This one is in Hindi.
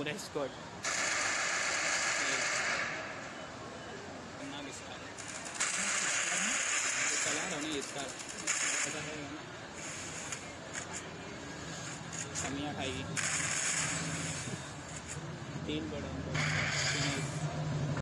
पूरा स्क्वाड खतरनाक स्टार है, चला रहा हूँ स्टार पता है ना, कमियाँ खाएगी 3 बड़ा